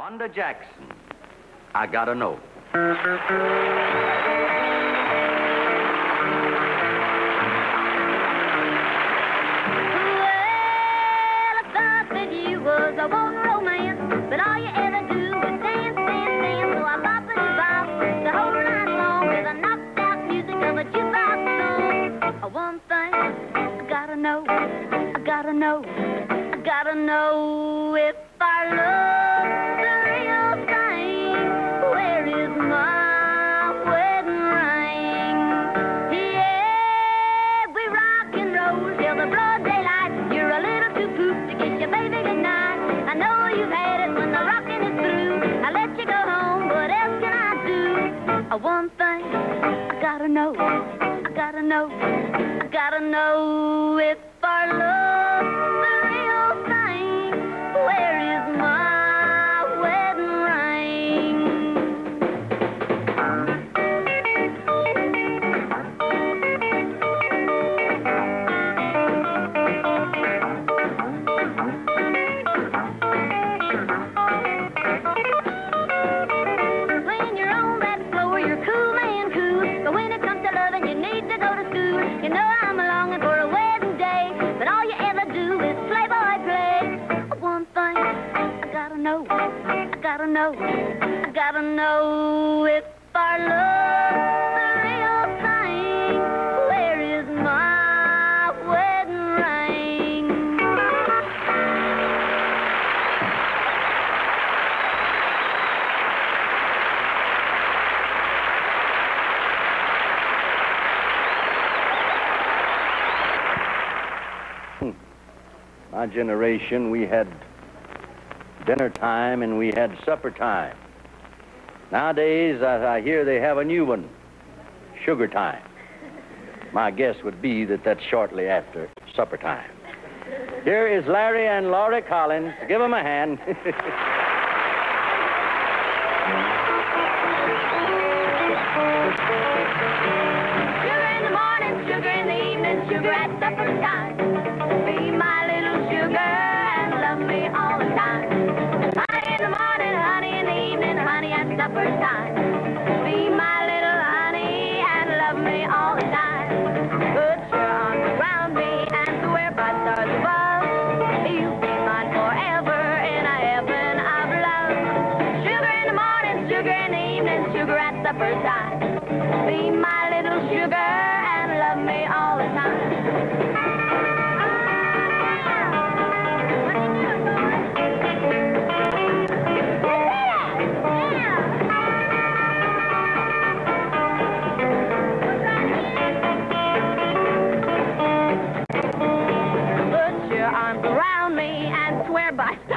Wanda Jackson, I gotta know. I want romance, but all you ever do is dance, dance, dance. So I bop and bop the whole night long with the knocked out music of a jukebox song. One thing I gotta know, I gotta know, I gotta know if I love the real thing. Where is my wedding ring? Yeah, we rock and roll till the broad daylight. You're a little too poop to kiss your baby goodnight. I know you've had it when the rocking is through. I let you go home, what else can I do? One thing I gotta know, I gotta know, I gotta know if I love the real thing. Where is my wedding ring? When you're on that floor, you're cool, man, cool. But when it comes to loving, you need to go to school. You know I'm longing for a wedding day, but all you ever do is playboy play. One thing I gotta know, I gotta know, I gotta know if I love the real thing. Where is my wedding ring? My generation, we had dinner time and we had supper time. Nowadays, I hear they have a new one, sugar time. My guess would be that that's shortly after supper time. Here is Larry and Laurie Collins. Give them a hand. Sugar in the morning, sugar in the evening, sugar at supper time. Be my little sugar and love me all the time. Honey in the morning, honey in the evening, honey at supper time. Be my little honey and love me all the time. Put your arms around me and swear by stars above, you'll be mine forever in a heaven of love. Sugar in the morning, sugar in the evening, sugar at supper time. Be my little sugar and love me all the time. Put your arms around me and swear by